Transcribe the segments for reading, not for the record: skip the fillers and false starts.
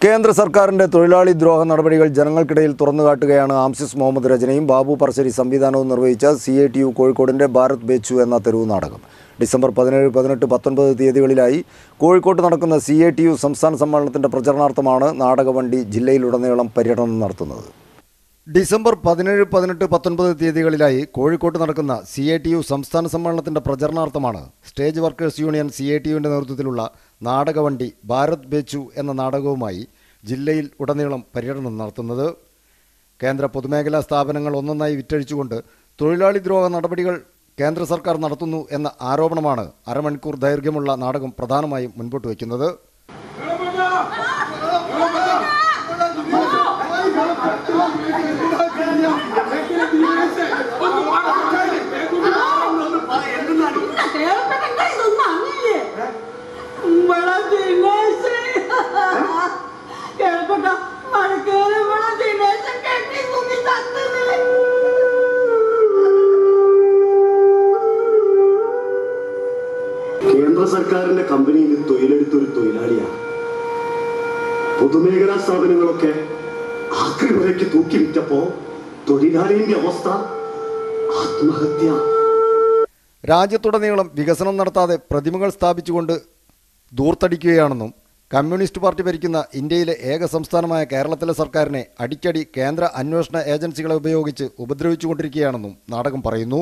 കേന്ദ്ര സർക്കാരിന്റെ തൊഴിലാളി ദ്രോഹ നടപടികൾ ജനങ്ങൾക്കിടയിൽ തുറന്നുകാട്ടുകയാണ് ആംസിസ് മുഹമ്മദ് രചനയും ബാബു പറശ്ശേരി സംവിധാനവും നിർവഹിച്ച CATU കോഴിക്കോടിന്റെ ഭാരത് ബേച്ചു എന്ന തെരുവ് നാടകം. ഡിസംബർ 17, 18, 19 തീയതികളിലായി കോഴിക്കോട്ട് നടക്കുന്ന CATU സംസ്ഥാന സമ്മേളനത്തിന്റെ പ്രചരണാർത്ഥമാണ് നാടകവണ്ടി ജില്ലയിലുടനീളം പര്യടനം നടത്തുന്നത്. ഡിസംബർ 17, 18, 19 തീയതികളിലായി കോഴിക്കോട്ട് നടക്കുന്ന CATU സംസ്ഥാന സമ്മേളനത്തിന്റെ പ്രചരണാർത്ഥമാണ് സ്റ്റേജ് വർക്കേഴ്സ് യൂണിയൻ CATUവിന്റെ നേതൃത്വത്തിലുള്ള നാടകവണ്ടി ഭാരത് ബേച്ചു എന്ന നാടകവുമായി ജില്ലയിൽ ഉടനീളം പര്യടനം നടത്തുന്നത്. കേന്ദ്ര പൊതുമേഖലാ സ്ഥാപനങ്ങൾ ഒന്നൊന്നായി വിറ്റഴിച്ചുകൊണ്ട് തൊഴിലാളി ദ്രോഹ നടപടികൾ കേന്ദ്ര സർക്കാർ നടത്തുന്നു എന്ന ആരോപണമാണ് അരമണിക്കൂർ ദൈർഘ്യമുള്ള നാടകം പ്രധാനമായും മുൻപോട്ട് വയ്ക്കുന്നത്. കേന്ദ്ര സർക്കാരിന്റെ കമ്പനിയിൽ തൊഴിലെടുത്തൊരു തൊഴിലാളിയാണ്. പൊതുമേഖലാ സ്ഥാപനങ്ങളൊക്കെ ആക്രി വിലയ്ക്ക് തൂക്കി വിറ്റപ്പോ തൊഴിലാളിയുടെ അവസ്ഥ ആത്മഹത്യ. രാജ്യത്തുടനീളം വികസനം നടത്താതെ പ്രതിമകൾ സ്ഥാപിച്ചുകൊണ്ട് ദൂർത്തടിക്കുകയാണെന്നും കമ്മ്യൂണിസ്റ്റ് പാർട്ടി ഭരിക്കുന്ന ഇന്ത്യയിലെ ഏക സംസ്ഥാനമായ കേരളത്തിലെ സർക്കാരിനെ അടിക്കടി കേന്ദ്ര അന്വേഷണ ഏജൻസികളെ ഉപയോഗിച്ച് ഉപദ്രവിച്ചുകൊണ്ടിരിക്കുകയാണെന്നും നാടകം പറയുന്നു.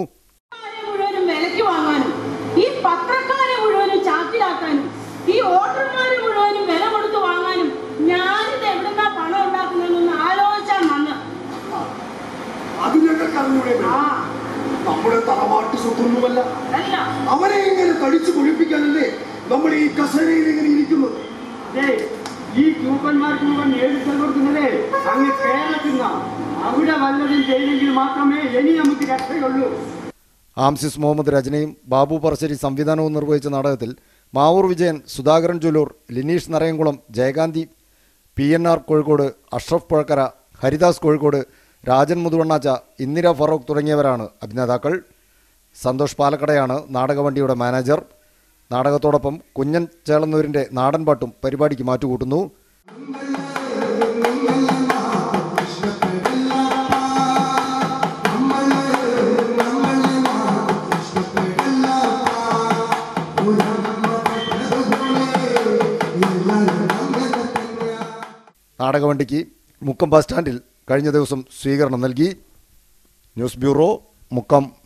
ഈ പത്രക്കാരെ മുഴുവനും ചാക്കിലാക്കാനും ഈ ഓട്ടർമാരെ മുഴുവനും വില കൊടുത്ത് വാങ്ങാനും ഞാനിത് എവിടുന്നാ പണം ഉണ്ടാക്കുന്നതെന്ന് ആലോചിച്ചാൽ നന്ന്. നമ്മുടെ തറവാട്ട് സ്വത്തൊന്നുമല്ല, അവരെ ഇങ്ങനെ തടിച്ചു കുളിപ്പിക്കാനല്ലേ നമ്മൾ ഈ കസേരയിൽ ഇങ്ങനെ ഇരിക്കുന്നത്. ഈ ക്യൂപ്പന്മാർക്ക് മുഴുവൻ നേരിട്ട് കൊടുക്കുന്നതേ അങ്ങ് കേരളത്തിൽ നിന്നാണ്. അവിടെ വല്ലതും ചെയ്തെങ്കിൽ മാത്രമേ ഇനി നമുക്ക് രക്ഷയുള്ളൂ. ആംസിസ് മുഹമ്മദ് രചനയും ബാബു പറശ്ശേരി സംവിധാനവും നിർവഹിച്ച നാടകത്തിൽ മാവൂർ വിജയൻ, സുധാകരൻ ജുലൂർ, ലിനീഷ് നരയംകുളം, ജയകാന്തി, PNR കോഴിക്കോട്, അഷ്റഫ് പുഴക്കര, ഹരിദാസ് കോഴിക്കോട്, രാജൻ മുതുവണ്ണാച്ച, ഇന്ദിര ഫറൂഖ് തുടങ്ങിയവരാണ് അഭിനേതാക്കൾ. സന്തോഷ് പാലക്കടയാണ് നാടകവണ്ടിയുടെ മാനേജർ. നാടകത്തോടൊപ്പം കുഞ്ഞൻ ചേളന്നൂരിൻ്റെ നാടൻപാട്ടും പരിപാടിക്ക് മാറ്റുകൂട്ടുന്നു. നാടകവണ്ടിക്ക് മുക്കം ബസ് സ്റ്റാൻഡിൽ കഴിഞ്ഞ ദിവസം സ്വീകരണം നൽകി. News bureau, Mukkam.